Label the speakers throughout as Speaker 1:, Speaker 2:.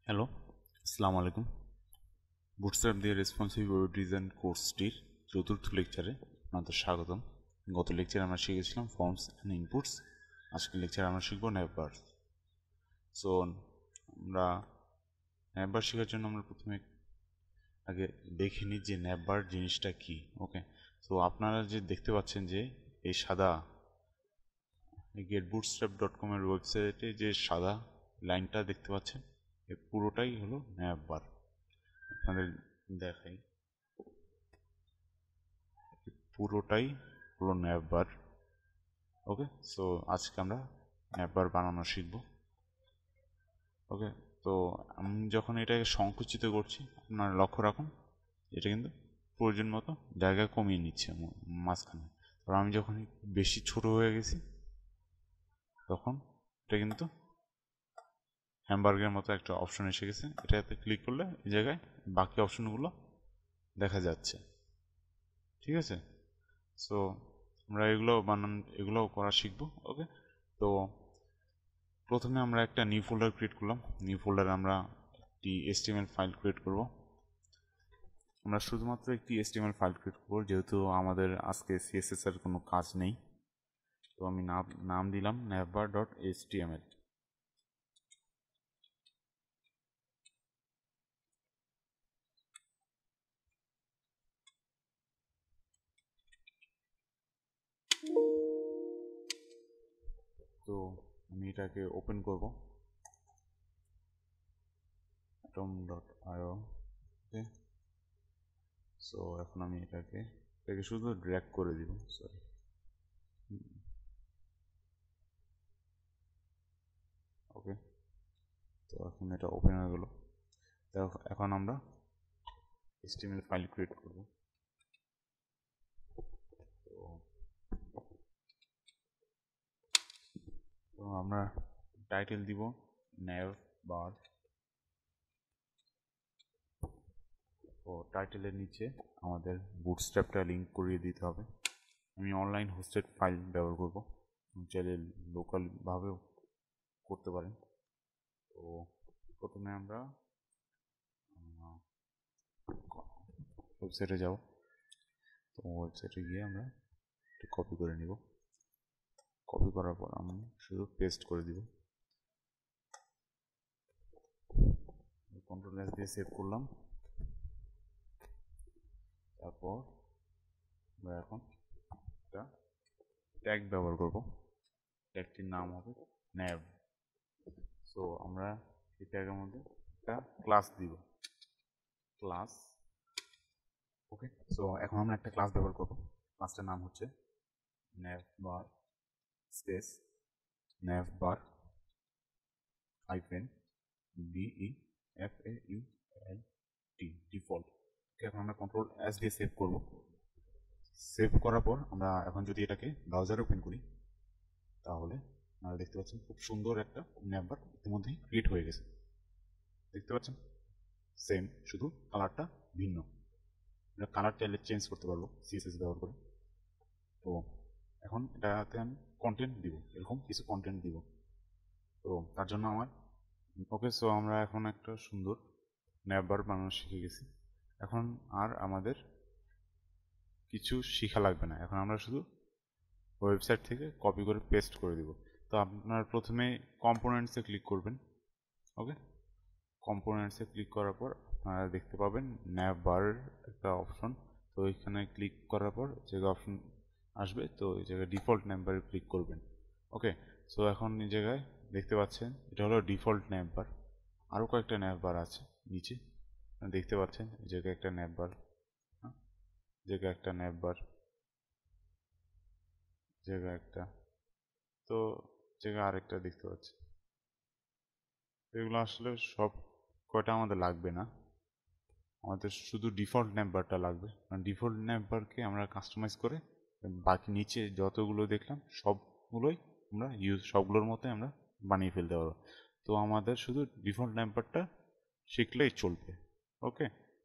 Speaker 1: Hello, আসসালামু আলাইকুম। Bootstrap দিয়ে রেসপন্সিভ ওয়েব ডিজাইন কোর্সটির চতুর্থ লেকচারে আপনাদের স্বাগতম। গত লেকচারে আমরা শিখেছিলাম ফর্মস অ্যান্ড ইনপুটস। আজকের লেকচারে আমরা শিখব ন্যাভবার। সো আমরা ন্যাভবার শেখার জন্য আমরা প্রথমে আগে দেখে নিই যে ন্যাভবার জিনিসটা কি। ওকে, তো আপনারা যে দেখতে পাচ্ছেন যে এই সাদা getbootstrap.com এর ওয়েবসাইটে যে সাদা লাইনটা দেখতে পাচ্ছেন, এর পুরোটাই হলো ন্যাভবার। আপনাদের দেখাই, পুরোটাই হলো ন্যাভবার। ওকে, সো আজকে আমরা ন্যাভবার বানানো শিখব। ওকে, তো আমি যখন এটাকে সংকুচিত করছি আপনারা লক্ষ্য রাখুন এটা কিন্তু প্রয়োজন মতো জায়গা কমিয়ে নিচ্ছে মাঝখানে। আর আমি যখন বেশি ছোট হয়ে গেছি তখন এটা কিন্তু হ্যামবার্গের মতো একটা অপশন এসে গেছে। এটাতে ক্লিক করলে এই জায়গায় বাকি অপশনগুলো দেখা যাচ্ছে। ঠিক আছে, সো আমরা এগুলো করা শিখবো। ওকে, তো প্রথমে আমরা একটা নিউ ফোল্ডার ক্রিয়েট করলাম। নিউ ফোল্ডারে আমরা একটি HTML ফাইল ক্রিয়েট করব। আমরা শুধুমাত্র একটি HTML ফাইল ক্রিয়েট করব, যেহেতু আমাদের আজকে CSS এর কোনো কাজ নেই। তো আমি নাম দিলাম navbar.html। তো আমি এটাকে ওপেন করব atom.io। ওকে, সো এখন আমি এটাকে শুধু ড্র্যাগ করে দিব। সরি, ওকে, তো এখন এটা ওপেন হয়ে গেল। তো এখন আমরা HTML ফাইল ক্রিয়েট করব। তো আমরা টাইটেল দিব navbar। তো টাইটেলের নিচে আমাদের বুটস্ট্র্যাপটা লিঙ্ক করিয়ে দিতে হবে। আমি অনলাইন হোস্টেড ফাইল ব্যবহার করব, চাইলে লোকালভাবেও করতে পারেন। তো প্রথমে আমরা ওয়েবসাইটে যাব। তো ওয়েবসাইটে গিয়ে আমরা একটু কপি করে নিব। কপি করার পর আমি শুধু পেস্ট করে দিব। Ctrl+S দিয়ে সেভ করলাম। তারপর আমরা এখন একটা ট্যাগ ব্যবহার করব। ট্যাগটির নাম হবে nav। সো আমরা এই ট্যাগের মধ্যে একটা ক্লাস দিব, ক্লাস। ওকে, সো এখন আমরা একটা ক্লাস ব্যবহার করব। ক্লাসটার নাম হচ্ছে navbar space navbar default default. এখন আমরা Ctrl+S দিয়ে সেভ করব। সেভ করার পর আমরা এখন যদি এটাকে ব্রাউজারে ওপেন করি তাহলে আপনারা দেখতে পাচ্ছেন খুব সুন্দর একটা ন্যাভবার ইতিমধ্যেই ক্রিয়েট হয়ে গেছে। দেখতে পাচ্ছেন সেম, শুধু কালারটা ভিন্ন। আমরা কালার চাইলে চেঞ্জ করতে পারবো CSS ব্যবহার করে। তো এখন এটাতে আমি কন্টেন্ট দিব, এরকম কিছু কন্টেন্ট দিব। তো তার জন্য আমার ওকে, সো আমরা এখন একটা সুন্দর ন্যাভবার বানানো শিখে গেছি। এখন আর আমাদের কিছু শেখা লাগবে না, এখন আমরা শুধু ওয়েবসাইট থেকে কপি করে পেস্ট করে দিব। তো আপনার প্রথমে কম্পোনেন্টসে ক্লিক করবেন। ওকে, কম্পোনেন্টসে ক্লিক করার পর আপনারা দেখতে পাবেন ন্যাভবার একটা অপশন। তো এখানে ক্লিক করার পর যে অপশন আসবে, তো এই জায়গায় ডিফল্ট ন্যাভবারে ক্লিক করবেন। ওকে, সো এখন এই জায়গায় দেখতে পাচ্ছেন এটা হলো ডিফল্ট ন্যাভবার। আরও কয়েকটা ন্যাভবার আছে নিচে দেখতে পাচ্ছেন। এই জায়গায় একটা ন্যাভবার, জায়গায় একটা ন্যাভবার, জায়গায় একটা, তো জায়গায় আরেকটা দেখতে পাচ্ছি। এগুলো আসলে সব কয়টা আমাদের লাগবে না, আমাদের শুধু ডিফল্ট ন্যাভবারটা লাগবে। ডিফল্ট ন্যাভবারকে আমরা কাস্টমাইজ করে বাকি নিচে যতগুলো দেখলাম সবগুলোই আমরা সবগুলোর মতোই আমরা বানিয়ে ফেলতে পারবো। তো আমাদের শুধু ডিফল্ট ন্যাভবারটা শিখলেই চলবে। ওকে,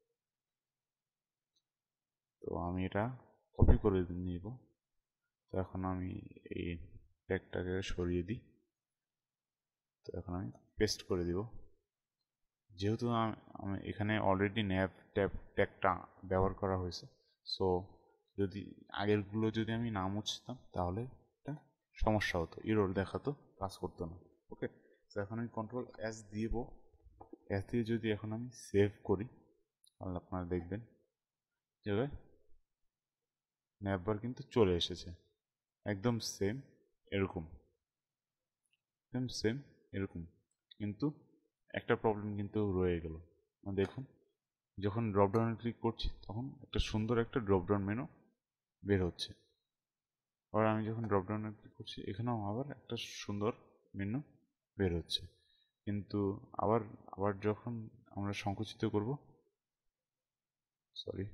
Speaker 1: তো আমি এটা কপি করে নিব। তো এখন আমি এই ট্যাগটাকে সরিয়ে দিই। তো এখন আমি পেস্ট করে দিব। যেহেতু এখানে অলরেডি ন্যাভ ট্যাগটা ব্যবহার করা হয়েছে, সো যদি আগেরগুলো যদি আমি না মুছতাম তাহলে এটা সমস্যা হতো, এরর দেখাতো, কাজ করতো না। ওকে, তো এখন আমি কন্ট্রোল এস দিব। এস দিয়ে যদি এখন আমি সেভ করি তাহলে আপনারা দেখবেন যে ন্যাভবার কিন্তু চলে এসেছে একদম সেম এরকম, এরকম। কিন্তু একটা প্রবলেম কিন্তু রয়ে গেল। দেখুন, যখন ড্রপডাউনে ক্লিক করছি তখন একটা সুন্দর একটা ড্রপডাউন মেনু বের হচ্ছে। আবার আমি যখন ড্রপডাউনে ক্লিক করছি এখানেও আবার একটা সুন্দর মেনু বের হচ্ছে। কিন্তু আবার আবার যখন আমরা সংকুচিত করব, সরি,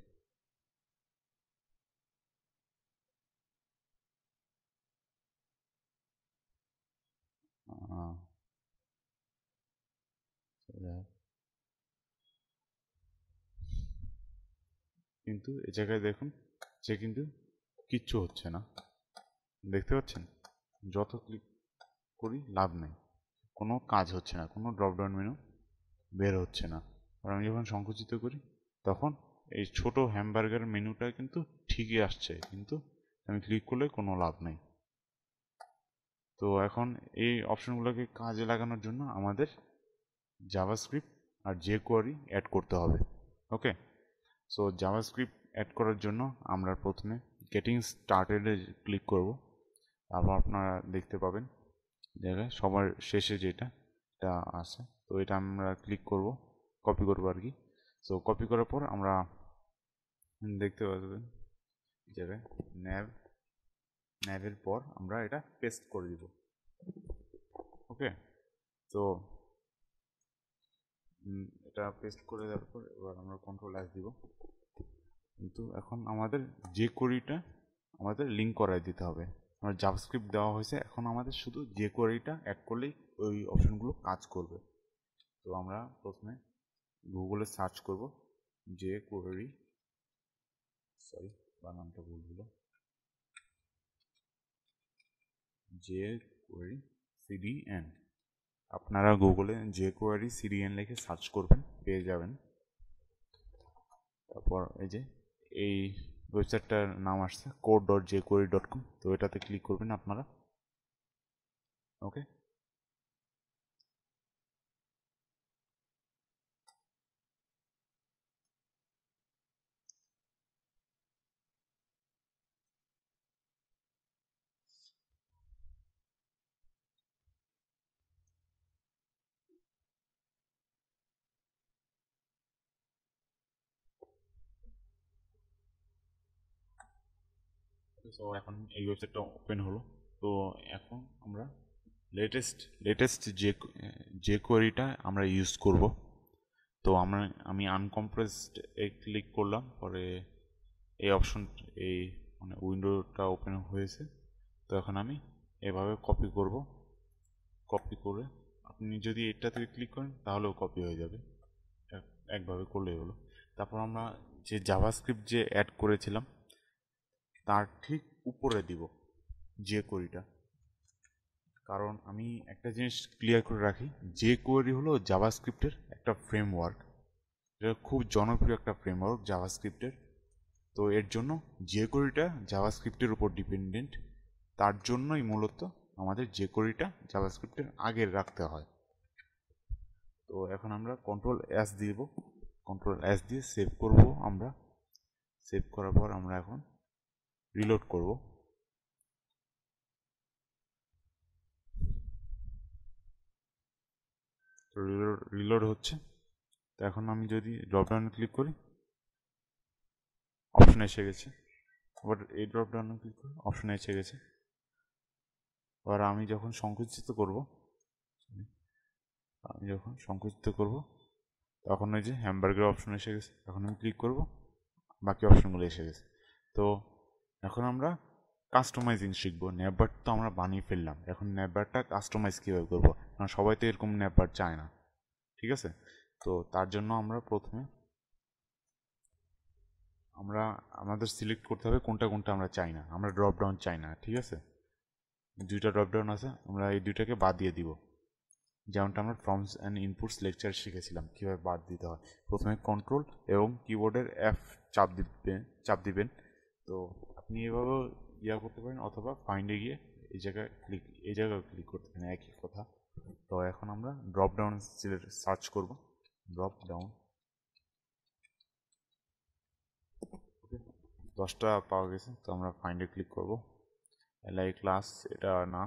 Speaker 1: কিন্তু এ জায়গায় দেখুন যে কিন্তু কিচ্ছু হচ্ছে না, দেখতে পাচ্ছেন? যত ক্লিক করি লাভ নেই, কোনো কাজ হচ্ছে না, কোনো ড্রপডাউন মেনু বের হচ্ছে না। আর আমি যখন সংকুচিত করি তখন এই ছোট হ্যামবার্গার মেনুটা কিন্তু ঠিকই আসছে, কিন্তু আমি ক্লিক করলে কোনো লাভ নেই। তো এখন এই অপশনগুলোকে কাজে লাগানোর জন্য আমাদের জাভাস্ক্রিপ্ট আর jQuery অ্যাড করতে হবে। ওকে, সো জাভাস্ক্রিপ্ট অ্যাড করার জন্য আমরা প্রথমে গেটিং স্টার্টেডে ক্লিক করব। তারপর আপনারা দেখতে পাবেন জায়গায় সবার শেষে যেটা আছে, তো এটা আমরা ক্লিক করব, কপি করবো আর কি। সো কপি করার পর আমরা দেখতে পাবেন জায়গায় ন্যাভের পর আমরা এটা পেস্ট করে দিব। ওকে, তো এটা পেস্ট করে দেওয়ার পর এবার আমরা কন্ট্রোল এস দিব। কিন্তু এখন আমাদের jQuery-টা আমাদের লিঙ্ক করাই দিতে হবে। আমার জাভাস্ক্রিপ্ট দেওয়া হয়েছে, এখন আমাদের শুধু jQuery-টা অ্যাড করলেই ওই অপশনগুলো কাজ করবে। তো আমরা প্রথমে গুগলে সার্চ করব jQuery, সরি বানানটা ভুল হলো, jQuery CDN। আপনারা গুগলে jQuery CDN লিখে সার্চ করবেন, পেয়ে যাবেন। তারপর এই যে এই ওয়েবসাইটটার নাম আসছে code.jquery.com, তো এটাতে ক্লিক করবেন আপনারা। ওকে, তো এখন এই ওয়েবসাইটটা ওপেন হলো। তো এখন আমরা লেটেস্ট যে কোয়েরিটা আমরা ইউজ করব। তো আমি আনকম্প্রেসড এ ক্লিক করলাম, পরে এই অপশন এই মানে উইন্ডোটা ওপেন হয়েছে। তো এখন আমি এভাবে কপি করব, কপি করে আপনি যদি এটাতে ক্লিক করেন তাহলেও কপি হয়ে যাবে, একভাবে করলেই হলো। তারপর আমরা যে জাভাস্ক্রিপ্ট যে অ্যাড করেছিলাম তার ঠিক উপরে দিব যে কোয়েরিটা। কারণ আমি একটা জিনিস ক্লিয়ার করে রাখি, যে কোয়েরি হলো জাভাস্ক্রিপ্টের একটা ফ্রেমওয়ার্ক, এটা খুব জনপ্রিয় একটা ফ্রেমওয়ার্ক জাভাস্ক্রিপ্টের। তো এর জন্য যে কোয়েরিটা জাভাস্ক্রিপ্টের উপর ডিপেন্ডেন্ট, তার জন্যই মূলত আমাদের যে কোয়েরিটা জাভাস্ক্রিপ্টের আগে রাখতে হয়। তো এখন আমরা কন্ট্রোল এস দিব, কন্ট্রোল এস দিয়ে সেভ করব। আমরা সেভ করার পর আমরা এখন রিলোড করব। তো রিলোড হচ্ছে। তো এখন আমি যদি ড্রপডাউনে ক্লিক করি অপশন এসে গেছে, আবার এই ড্রপডাউনে ক্লিক করি অপশন এসে গেছে। এবার আমি যখন সংকুচিত করব তখন ওই যে হ্যামবার্গার অপশন এসে গেছে, এখন আমি ক্লিক করব, বাকি অপশনগুলো এসে গেছে। তো এখন আমরা কাস্টমাইজিং শিখবো। ন্যাভবার তো আমরা বানিয়ে ফেললাম, এখন ন্যাভবারটা কাস্টমাইজ কীভাবে করবো, কারণ সবাই তো এরকম ন্যাভবার চায় না, ঠিক আছে? তো তার জন্য আমরা প্রথমে আমাদের সিলেক্ট করতে হবে কোনটা কোনটা আমরা চাই না। আমরা ড্রপ ডাউন চাই না, ঠিক আছে? দুইটা ড্রপ ডাউন আছে, আমরা এই দুইটাকে বাদ দিয়ে দিব। যেমনটা আমরা ফর্মস অ্যান্ড ইনপুটস লেকচার শিখেছিলাম কীভাবে বাদ দিতে হয়। প্রথমে কন্ট্রোল এবং কিবোর্ডের চাপ দিবেন। তো আপনি এভাবেও করতে পারেন, অথবা ফাইন্ডে গিয়ে এই জায়গায় ক্লিক করতে পারেন, একই কথা। তো এখন আমরা ড্রপ ডাউন সার্চ করব, ড্রপ ডাউন। 10টা পাওয়া গেছে, তো আমরা ফাইন্ডে ক্লিক করব। এলআই ক্লাস এটা না,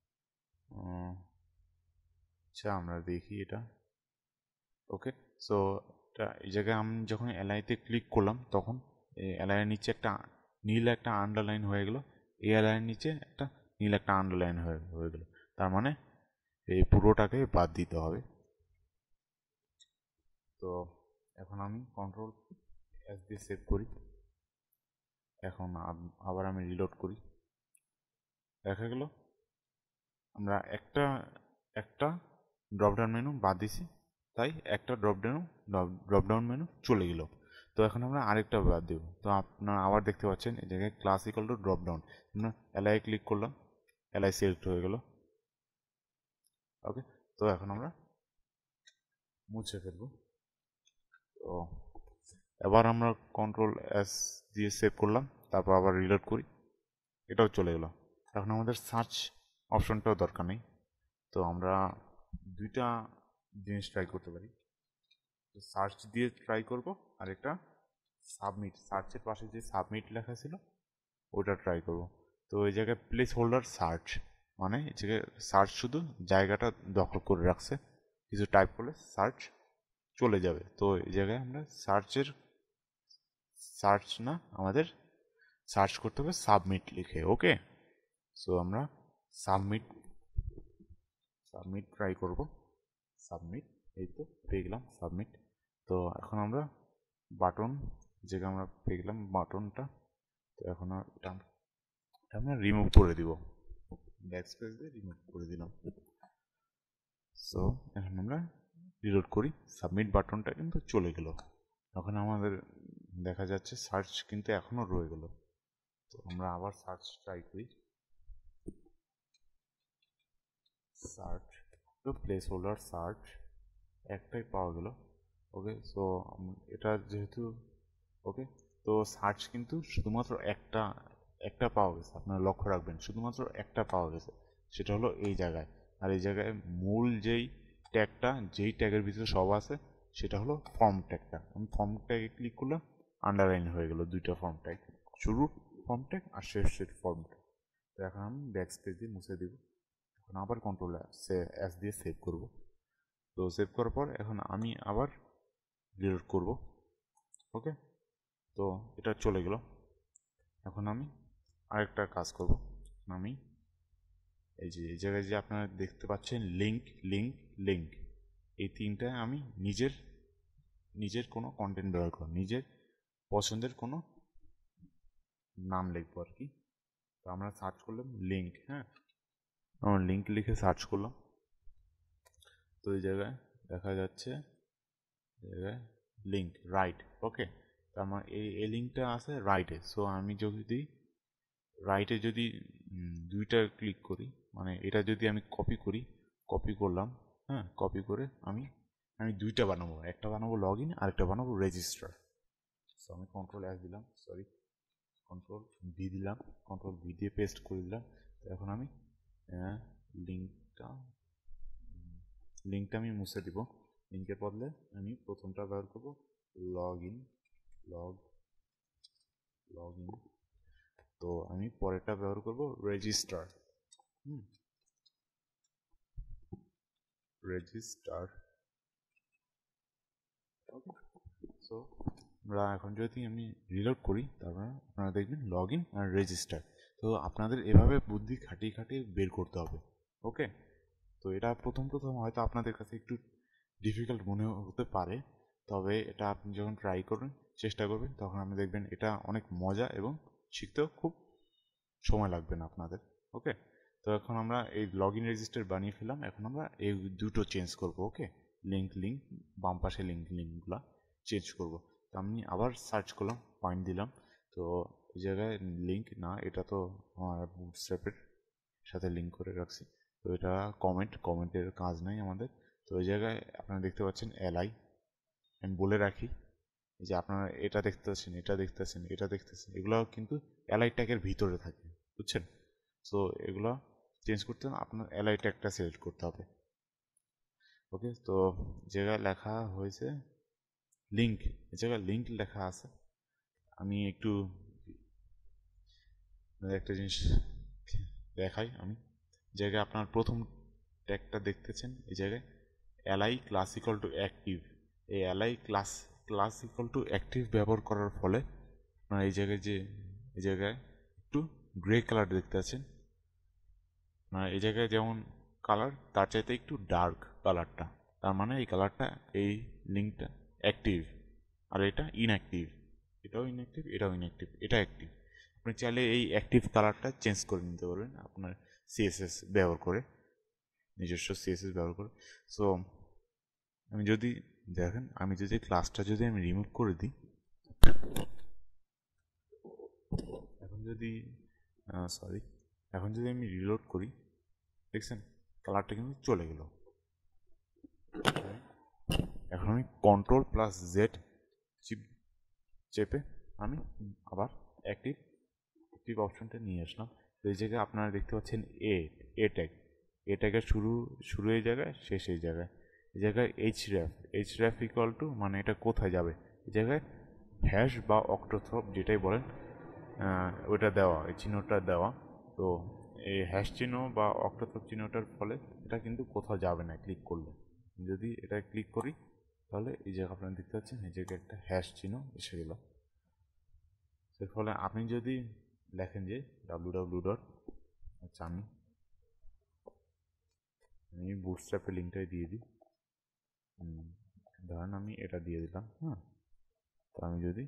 Speaker 1: আচ্ছা আমরা দেখি এটা। ওকে, সো এটা এই জায়গায় আমি যখন এলআইতে ক্লিক করলাম তখন এলআইয়ের নিচে একটা নীল একটা আন্ডারলাইন হয়ে গেল, এই এলআইয়ের নিচে একটা নীল একটা আন্ডারলাইন হয়ে গেল। তার মানে এই পুরোটাকে বাদ দিতে হবে। তো এখন আমি কন্ট্রোল এস দিয়ে সেভ করি। এখন আবার আমি রিলোড করি। দেখা গেল আমরা একটা ড্রপডাউন মেনু বাদ দিছি, তাই একটা ড্রপডাউন মেনু চলে গেল। তো এখন আমরা আরেকটা বাদ দেব। তো আপনারা আবার দেখতে পাচ্ছেন এই জায়গায় ক্লাস ইকুয়াল টু ড্রপডাউন, আমরা এলআই ক্লিক করলাম, এলআই সিলেক্ট হয়ে গেল। ওকে, তো এখন আমরা মুছে ফেলবো। তো এবার আমরা কন্ট্রোল এস দিয়ে সেভ করলাম, তারপর আবার রিলোড করি, এটাও চলে গেল। এখন আমাদের সার্চ অপশনটাও দরকার নেই। তো আমরা দুইটা জিনিস ট্রাই করতে পারি। তো সার্চ দিয়ে ট্রাই করব, আর একটা সাবমিট, সার্চের পাশে যে সাবমিট লেখা ছিল ওটা ট্রাই করব। তো এই জায়গায় প্লেস হোল্ডার সার্চ, মানে এই জায়গায় সার্চ শুধু জায়গাটা দখল করে রাখছে, কিছু টাইপ করলে সার্চ চলে যাবে। তো এই জায়গায় আমরা সার্চ না, আমাদের সার্চ করতে হবে সাবমিট লিখে। ওকে, সো আমরা সাবমিট ট্রাই করব। সাবমিট, এই তো পেয়ে গেলাম সাবমিট। তো এখন আমরা বাটন, যেটা আমরা পেয়ে গেলাম বাটনটা, তো এখন এটা আমরা রিমুভ করে দিব, ব্যাকস্পেস দিয়ে রিমুভ করে দিলাম। সো এখন আমরা রিলোড করি, সাবমিট বাটনটা কিন্তু চলে গেল। এখন আমাদের দেখা যাচ্ছে সার্চ কিন্তু এখনও রয়ে গেল। তো আমরা আবার সার্চ ট্রাই করি, সার্চ, তো প্লেস হোল্ডার সার্চ একটাই পাওয়া গেল। ওকে, সো এটা যেহেতু ওকে, তো সার্চ কিন্তু শুধুমাত্র একটা পাওয়া গেছে, আপনারা লক্ষ্য রাখবেন শুধুমাত্র একটা পাওয়া গেছে, সেটা হলো এই জায়গায়। আর এই জায়গায় মূল যেই ট্যাগের ভিতরে সব আছে সেটা হলো ফর্ম ট্যাগটা। আমি ফর্ম ট্যাগে ক্লিক করলাম, আন্ডারলাইন হয়ে গেল দুইটা ফর্ম ট্যাগ, শুরুর ফর্ম ট্যাগ আর শেষের ফর্ম ট্যাগ। তো এখন আমি ব্যাকস্পেস দিয়ে মুছে দিব। এখন আবার কন্ট্রোল এস দিয়ে সেভ করব। তো সেভ করার পর এখন আমি আবার রিলোড করব। ওকে, তো এটা চলে গেল। এখন আমি আরেকটা কাজ করব। আমি এই জায়গায় যে আপনারা দেখতে পাচ্ছেন লিঙ্ক, এই তিনটায় আমি নিজের কোনো কন্টেন্ট ব্যবহার করব, নিজের পছন্দের কোনো নাম লিখবো আর কি। তো আমরা সার্চ করলাম লিঙ্ক, হ্যাঁ আমরা লিঙ্ক লিখে সার্চ করলাম। তো এই জায়গায় দেখা যাচ্ছে লিঙ্ক রাইট। ওকে, তো আমার এই লিঙ্কটা আছে রাইটে। সো আমি যদি রাইটে যদি দুইটা ক্লিক করি, মানে এটা যদি আমি কপি করলাম, হ্যাঁ কপি করে আমি দুইটা বানাবো, একটা বানাবো লগ ইন আর একটা বানাবো রেজিস্টার। সো আমি কন্ট্রোল এস দিলাম, সরি কন্ট্রোল ভি দিলাম, কন্ট্রোল ভি দিয়ে পেস্ট করে দিলাম। তো এখন আমি লিঙ্কটা আমি মুছে দিব। লিঙ্কের বদলে আমি প্রথমটা ব্যবহার করব লগ ইন। তো আমি পরেরটা ব্যবহার করব রেজিস্টার। সো আমরা এখন যদি আমি রিলোড করি, তারপর আপনারা দেখবেন লগ ইন আর রেজিস্টার। তো আপনাদের এভাবে বুদ্ধি খাটিয়ে বের করতে হবে। ওকে, তো এটা প্রথম হয়তো আপনাদের কাছে একটু ডিফিকাল্ট মনে হতে পারে, তবে এটা আপনি যখন ট্রাই করবেন, চেষ্টা করবেন, তখন আপনি দেখবেন এটা অনেক মজা এবং শিখতেও খুব সময় লাগবে না আপনাদের। ওকে, তো এখন আমরা এই লগ ইন রেজিস্টার বানিয়ে ফেললাম। এখন আমরা এই দুটো চেঞ্জ করব। ওকে, লিঙ্ক বাম পাশে লিঙ্কগুলো চেঞ্জ করব। তো আমি আবার সার্চ করলাম, পয়েন্ট দিলাম, তো এই জায়গায় লিঙ্ক না, এটা তো আমার বুটস্ট্র্যাপের সাথে লিঙ্ক করে রাখছি। তো এটা কমেন্টের কাজ নাই আমাদের। তো ওই জায়গায় আপনারা দেখতে পাচ্ছেন এলআই। আমি বলে রাখি যে আপনারা এটা দেখতেছেন, এটা দেখতেছেন, এটা দেখতেছেন, এগুলো কিন্তু এলআই ট্যাগের ভিতরে থাকে, বুঝছেন? সো এগুলো চেঞ্জ করতে আপনার এলআই ট্যাগটা সিলেক্ট করতে হবে। ওকে, তো জায়গায় লেখা হয়েছে লিঙ্ক, এই জায়গায় লিঙ্ক লেখা আছে। আমি একটু একটা জিনিস দেখাই। আমি জায়গায় আপনার প্রথম ট্যাগটা দেখতেছেন, এই জায়গায় LI class equal to active. এই LI class equal to active ব্যবহার করার ফলে আপনার এই জায়গায় একটু গ্রে কালার দেখতে পাচ্ছেন। এই জায়গায় যেমন কালার তার চাইতে একটু ডার্ক কালারটা, তার মানে এই কালারটা, এই লিঙ্কটা অ্যাক্টিভ, আর এটা ইনঅ্যাক্টিভ। এটাও ইনঅ্যাক্টিভ, এটাও ইনঅ্যাক্টিভ, এটা অ্যাক্টিভ। আপনি চাইলে এই অ্যাক্টিভ কালারটা চেঞ্জ করে নিতে পারবেন আপনার সিএসএস ব্যবহার করে, নিজস্ব সিএসএস ব্যবহার করে। সো আমি যদি দেখেন, আমি যদি ক্লাসটা যদি আমি রিমুভ করে দিই, এখন যদি আমি রিলোড করি, দেখছেন কালারটা কিন্তু চলে গেল। এখন আমি Ctrl+Z চেপে আমি আবার অ্যাক্টিভ অপশনটা নিয়ে আসলাম। তো এই জায়গায় আপনারা দেখতে পাচ্ছেন এ ট্যাগের শুরু এই জায়গায়, শেষ এই জায়গায়। এই জায়গায় এইচরেফ ইকুয়াল টু, মানে এটা কোথায় যাবে, এই জায়গায় হ্যাশ বা অক্টোথ্রপ যেটাই বলেন, ওইটা দেওয়া, এই চিহ্নটা দেওয়া। তো এই হ্যাশ চিহ্ন বা অক্টোথ্রপ চিহ্নটার ফলে এটা কিন্তু কোথাও যাবে না ক্লিক করলে। যদি এটা ক্লিক করি তাহলে এই জায়গায় আপনারা দেখতে পাচ্ছেন এই জায়গায় একটা হ্যাশ চিহ্ন এসে গেল। এর ফলে আপনি যদি লেখেন যে www. আচ্ছা, আমি বুটস্ট্র্যাপের লিঙ্কটাই দিয়ে দিই। ধরেন আমি এটা দিয়ে দিলাম। হ্যাঁ, তো আমি যদি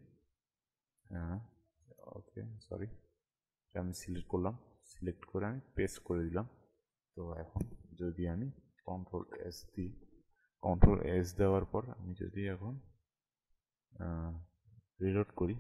Speaker 1: ওকে সরি, আমি সিলেক্ট করলাম, সিলেক্ট করে আমি পেস্ট করে দিলাম। তো এখন যদি আমি Ctrl+S দেওয়ার পর আমি যদি এখন রিলোড করি,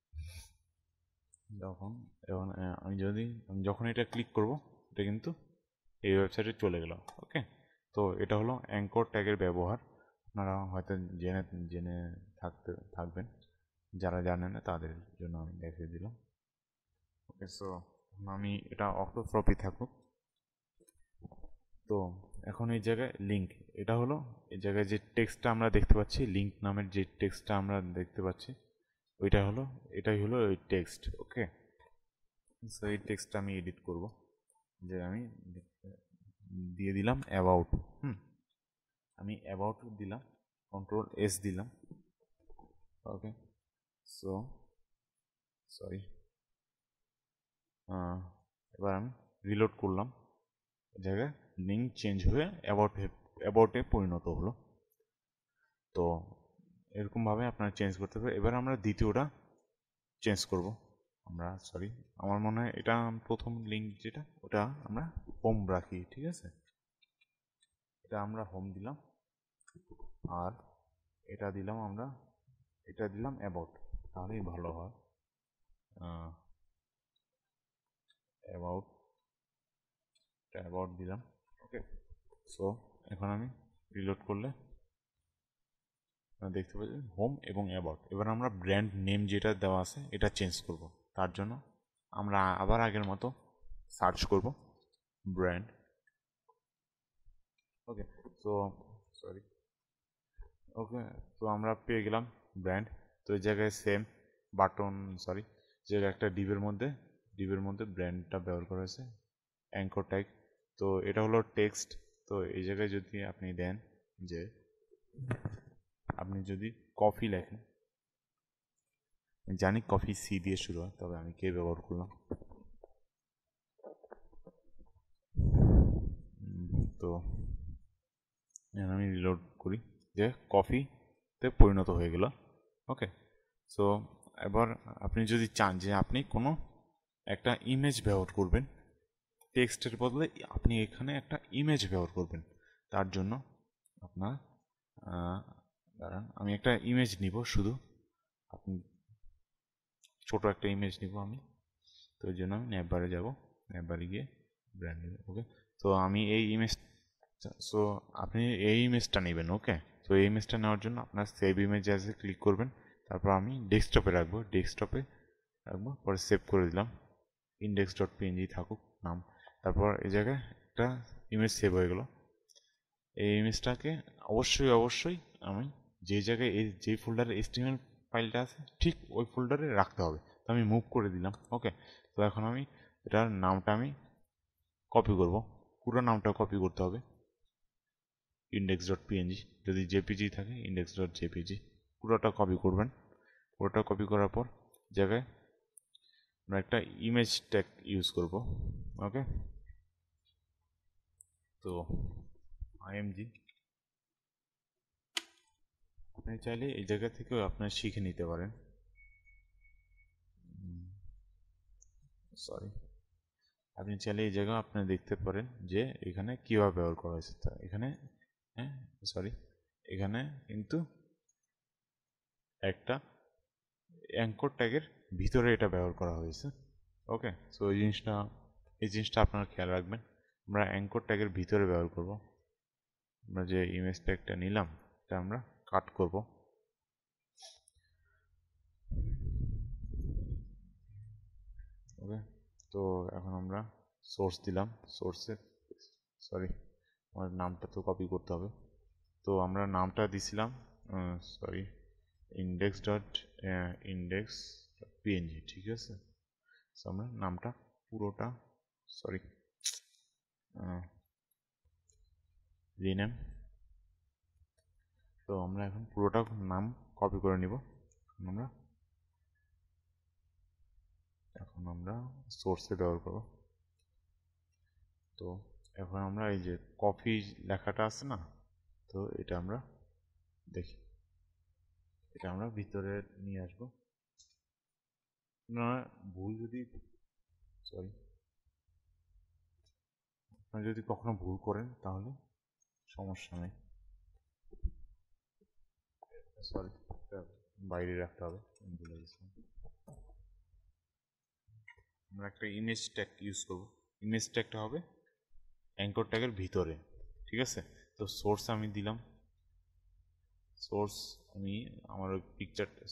Speaker 1: আমি যখন এটা ক্লিক করব, এটা কিন্তু এই ওয়েবসাইটে চলে গেল। ওকে, তো এটা হলো অ্যাঙ্কর ট্যাগের ব্যবহার। আপনারা হয়তো জেনে থাকবেন, যারা জানেন না তাদের জন্য আমি দেখিয়ে দিলাম। ওকে, সো আমি এটা অক্টোথ্রপই থাকুক। তো এখন এই জায়গায় লিঙ্ক, এটা হলো এই জায়গায় যে টেক্সটটা আমরা দেখতে পাচ্ছি, লিঙ্ক নামের যে টেক্সটটা আমরা দেখতে পাচ্ছি, এটাই হলো ওই টেক্সট। ওকে, সো এই টেক্সটটা আমি এডিট করব, যে আমি দিয়ে দিলাম অ্যাবাউট। আমি অ্যাবাউট দিলাম, Ctrl+S দিলাম। ওকে, সো সরি, এবার আমি রিলোড করলাম, জায়গায় লিঙ্ক চেঞ্জ হয়ে অ্যাবাউটে পরিণত হলো। তো এরকমভাবে আপনারা চেঞ্জ করতে পারবেন। এবার আমরা দ্বিতীয়টা চেঞ্জ করব। আমার মনে হয় এটা প্রথম লিঙ্ক যেটা, ওটা আমরা হোম রাখি, ঠিক আছে? এটা আমরা হোম দিলাম, আর এটা দিলাম অ্যাবাউট, তাহলেই ভালো হয়। অ্যাবাউট দিলাম। ওকে, সো এখন আমি রিলোড করলে দেখতে পাচ্ছি হোম এবং অ্যাবাউট। এবার আমরা ব্র্যান্ড নেম যেটা দেওয়া আছে এটা চেঞ্জ করব। তার জন্য আমরা আবার আগের মতো সার্চ করব ব্র্যান্ড। ওকে, তো তো আমরা পেয়ে গেলাম ব্র্যান্ড। তো এই জায়গায় সেম বাটন, জায়গায় একটা ডিবের মধ্যে ব্র্যান্ডটা ব্যবহার করা হয়েছে, অ্যাঙ্কর ট্যাগ। তো এটা হলো টেক্সট। তো এই জায়গায় যদি আপনি দেন যে আপনি যদি কফি লেখেন, জানি কফি সি দিয়ে শুরু হয়, তবে আমি কে ব্যবহার করলাম। তো আমি রিলোড করি, যে কফিতে পরিণত হয়ে গেল। ওকে, সো এবার আপনি যদি চান যে আপনি কোনো একটা ইমেজ ব্যবহার করবেন, টেক্সটের বদলে আপনি এখানে একটা ইমেজ ব্যবহার করবেন, তার জন্য আপনার দাঁড়ান, আমি একটা ইমেজ নিব, শুধু আপনি ছোট একটা ইমেজ নিব আমি। তো ওই জন্য আমি ন্যাপবারে যাব, ন্যাপবারে গিয়ে ব্র্যান্ড নেব। ওকে, তো আমি এই ইমেজ, সো আপনি এই ইমেজটা নেবেন। ওকে, তো এই ইমেজটা নেওয়ার জন্য আপনার সেভ ইমেজ অ্যাজে ক্লিক করবেন, তারপর আমি ডেস্কটপে রাখবো, পরে সেভ করে দিলাম, index.png থাকুক নাম। তারপর এই জায়গায় একটা ইমেজ সেভ হয়ে গেল। এই ইমেজটাকে অবশ্যই আমি যে জায়গায় যে ফোল্ডারে HTML ফাইলটা আছে ঠিক ওই ফোল্ডারে রাখতে হবে। তো আমি মুভ করে দিলাম। ওকে, তো এখন আমি এটার নামটা আমি কপি করব, পুরো নামটা কপি করতে হবে, index.png, যদি jpg থাকে index.jpg, পুরোটা কপি করবেন। পুরোটা কপি করার পর জায়গায় আমরা একটা ইমেজ ট্যাগ ইউজ করব। ওকে, তো img, আপনি চাইলে এই জায়গা থেকেও আপনার শিখে নিতে পারেন। সরি, আপনি চাইলে এই জায়গা আপনি দেখতে পারেন যে এখানে কীভাবে ব্যবহার করা হয়েছে। তা এখানে এখানে কিন্তু একটা অ্যাঙ্কর ট্যাগের ভিতরে এটা ব্যবহার করা হয়েছে। ওকে, সো এই জিনিসটা আপনারা খেয়াল রাখবেন। আমরা অ্যাঙ্কর ট্যাগের ভিতরে ব্যবহার করব। আমরা যে ইমেজ ট্যাগটা নিলাম এটা আমরা কাট করব। ওকে, তো এখন আমরা সোর্স দিলাম, আমার নামটা তো কপি করতে হবে। তো আমরা নামটা দিছিলাম index.png, ঠিক আছে। তো আমরা নামটা পুরোটা রিনেম, তো আমরা এখন পুরোটা নাম কপি করে নিব। এখন আমরা সোর্সে ব্যবহার করব। তো এখন আমরা এই যে কফি লেখাটা আছে না, তো এটা আমরা দেখি, এটা আমরা ভিতরে নিয়ে আসবো। আপনারা যদি কখনো ভুল করেন তাহলে সমস্যা নেই, বাইরে রাখতে হবে, ভুলে গেছিলাম। আমরা একটা ইমেজ ট্যাগ ইউজ করব, ইমেজ ট্যাগটা হবে অ্যাঙ্কর ট্যাগের ভিতরে, ঠিক আছে। তো সোর্স আমি দিলাম, আমি আমার ওই পিকচারটা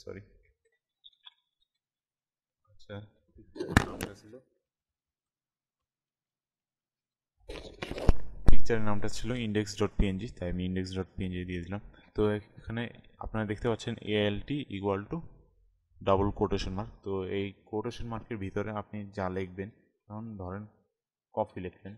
Speaker 1: পিকচারের নামটা ছিল index.png, তাই আমি index.png দিয়ে দিলাম। তো এখানে আপনারা দেখতে পাচ্ছেন ALT equal to double quotation mark. তো এই কোটেশন মার্কের ভিতরে আপনি যা লিখবেন, যেমন ধরেন কফি লিখলেন,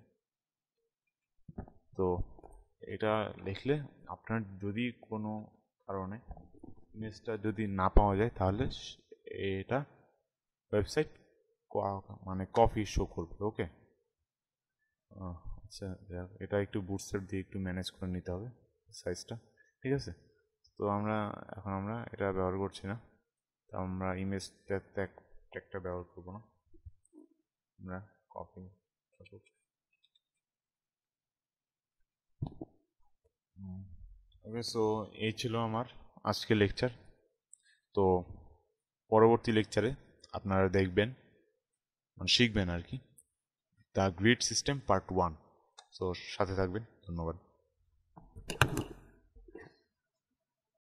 Speaker 1: তো এটা লিখলে আপনার যদি কোনো কারণে ইমেজটা যদি না পাওয়া যায় তাহলে এটা ওয়েবসাইট মানে কফি শো করবে। ওকে, আচ্ছা, এটা একটু বুটস্ট্র্যাপ দিয়ে একটু ম্যানেজ করে নিতে হবে সাইজটা, ঠিক আছে। তো এখন আমরা এটা ব্যবহার করছি না, তো আমরা ইমেজ ট্যাগটা ব্যবহার করব না, আমরা কপি। ওকে, সো এই ছিল আমার আজকের লেকচার। তো পরবর্তী লেকচারে আপনারা দেখবেন, মানে শিখবেন আর কি, the grid system part 1। So সাথে থাকবেন, ধন্যবাদ।